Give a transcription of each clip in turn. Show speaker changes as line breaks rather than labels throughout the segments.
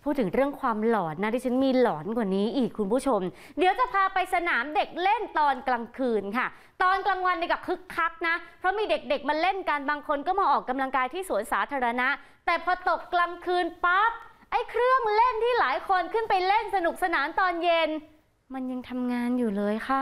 พูดถึงเรื่องความหลอนนะดิฉันมีหลอนกว่านี้อีกคุณผู้ชมเดี๋ยวจะพาไปสนามเด็กเล่นตอนกลางคืนค่ะตอนกลางวันนี่ก็คึกคักนะเพราะมีเด็กๆมาเล่นกันบางคนก็มาออกกำลังกายที่สวนสาธารณะแต่พอตกกลางคืนปั๊บไอ้เครื่องเล่นที่หลายคนขึ้นไปเล่นสนุกสนานตอนเย็นมันยังทำงานอยู่เลยค่ะ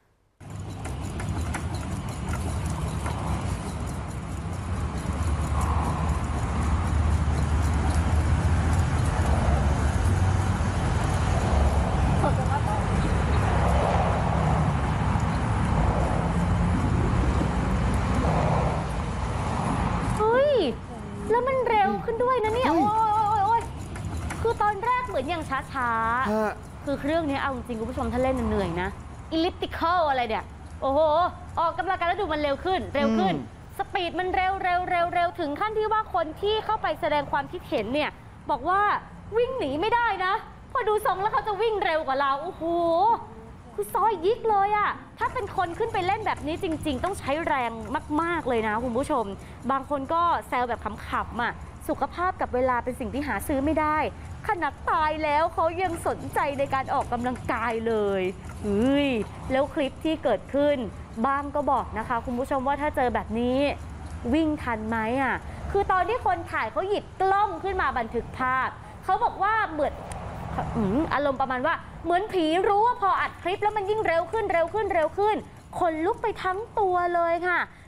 แล้วมันเร็วขึ้นด้วยนะเนี่ยโอ้ยคือตอนแรกเหมือนอย่างช้าๆคือเครื่องนี้เอาจริงคุณผู้ชมถ้าเล่นเหนื่อยนะellipticalอะไรเนี่ยโอ้โหออกกำลังกายแล้วดูมันเร็วขึ้นสปีดมันเร็วถึงขั้นที่ว่าคนที่เข้าไปแสดงความคิดเห็นเนี่ยบอกว่าวิ่งหนีไม่ได้นะพอดูทรงแล้วเขาจะวิ่งเร็วกว่าเราโอ้โหคือซอยยิกเลยอะถ้าเป็นคนขึ้นไปเล่นแบบนี้จริงๆต้องใช้แรงมากๆเลยนะคุณผู้ชมบางคนก็แซวแบบขำๆอะสุขภาพกับเวลาเป็นสิ่งที่หาซื้อไม่ได้ขนาดตายแล้วเขายังสนใจในการออกกำลังกายเลยแล้วคลิปที่เกิดขึ้นบ้างก็บอกนะคะคุณผู้ชมว่าถ้าเจอแบบนี้วิ่งทันไหมอะคือตอนที่คนถ่ายเขาหยิบกล้องขึ้นมาบันทึกภาพเขาบอกว่าเหมือนอารมณ์ประมาณว่าเหมือนผีรู้ว่าพออัดคลิปแล้วมันยิ่งเร็วขึ้นคนลุกไปทั้งตัวเลยค่ะ